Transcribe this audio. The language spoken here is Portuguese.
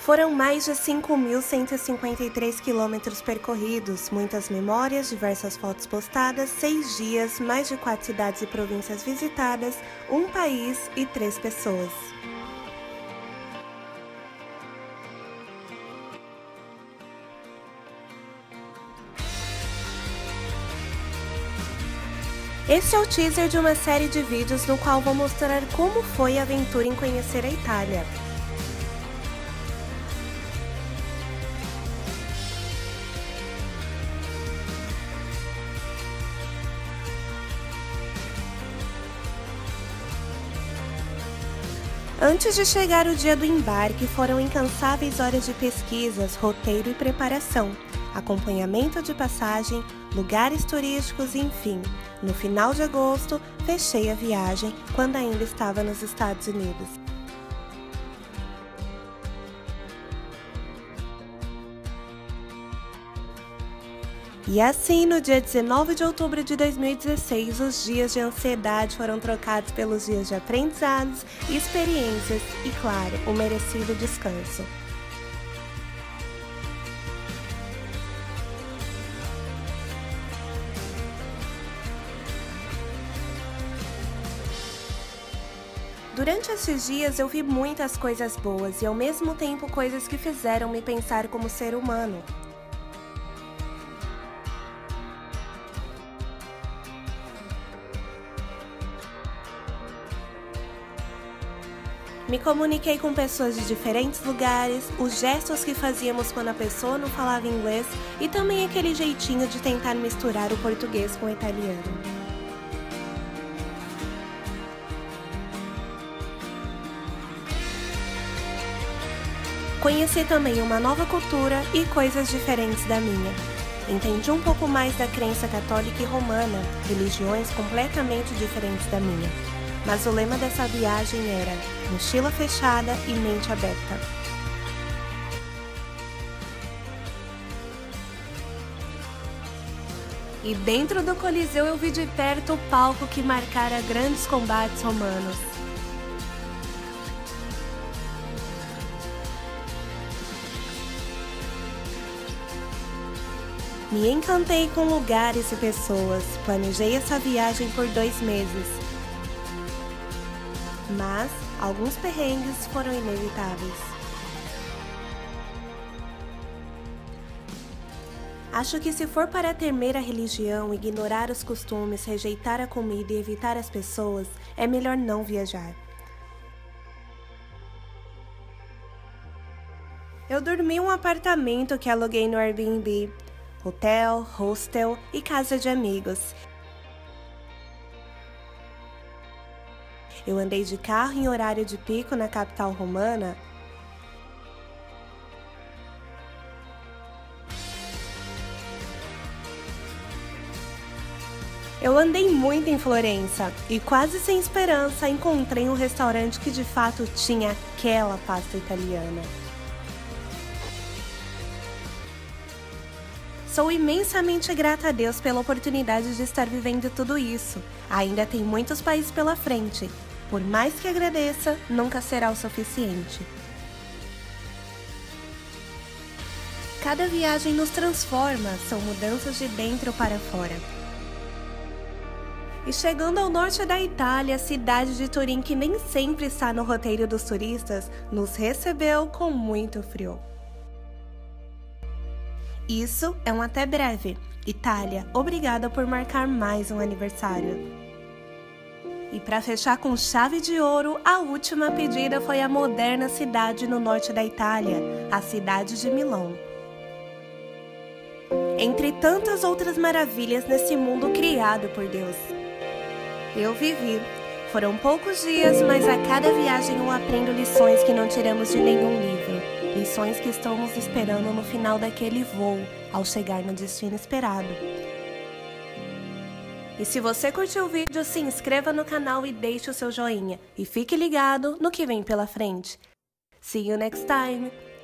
Foram mais de 5.153 quilômetros percorridos, muitas memórias, diversas fotos postadas, 6 dias, mais de 4 cidades e províncias visitadas, um país e 3 pessoas. Este é o teaser de uma série de vídeos no qual vou mostrar como foi a aventura em conhecer a Itália. Antes de chegar o dia do embarque, foram incansáveis horas de pesquisas, roteiro e preparação, acompanhamento de passagem, lugares turísticos, enfim. No final de agosto, fechei a viagem quando ainda estava nos Estados Unidos. E assim, no dia 19 de outubro de 2016, os dias de ansiedade foram trocados pelos dias de aprendizados, experiências e, claro, o merecido descanso. Durante esses dias eu vi muitas coisas boas e ao mesmo tempo coisas que fizeram me pensar como ser humano. Me comuniquei com pessoas de diferentes lugares, os gestos que fazíamos quando a pessoa não falava inglês e também aquele jeitinho de tentar misturar o português com o italiano. Conheci também uma nova cultura e coisas diferentes da minha. Entendi um pouco mais da crença católica e romana, religiões completamente diferentes da minha. Mas o lema dessa viagem era mochila fechada e mente aberta. E dentro do Coliseu eu vi de perto o palco que marcara grandes combates romanos. Me encantei com lugares e pessoas. Planejei essa viagem por 2 meses. Mas alguns perrengues foram inevitáveis. Acho que se for para temer a religião, ignorar os costumes, rejeitar a comida e evitar as pessoas, é melhor não viajar. Eu dormi em um apartamento que aluguei no Airbnb, hotel, hostel e casa de amigos. Eu andei de carro em horário de pico na capital romana. Eu andei muito em Florença e quase sem esperança encontrei um restaurante que de fato tinha aquela pasta italiana. Sou imensamente grata a Deus pela oportunidade de estar vivendo tudo isso. Ainda tem muitos países pela frente. Por mais que agradeça, nunca será o suficiente. Cada viagem nos transforma, são mudanças de dentro para fora. E chegando ao norte da Itália, a cidade de Turim, que nem sempre está no roteiro dos turistas, nos recebeu com muito frio. Isso é um até breve. Itália, obrigada por marcar mais um aniversário. E para fechar com chave de ouro, a última pedida foi a moderna cidade no norte da Itália, a cidade de Milão. Entre tantas outras maravilhas nesse mundo criado por Deus. Eu vivi. Foram poucos dias, mas a cada viagem eu aprendo lições que não tiramos de nenhum livro. Lições que estamos esperando no final daquele voo, ao chegar no destino esperado. E se você curtiu o vídeo, se inscreva no canal e deixe o seu joinha. E fique ligado no que vem pela frente. See you next time!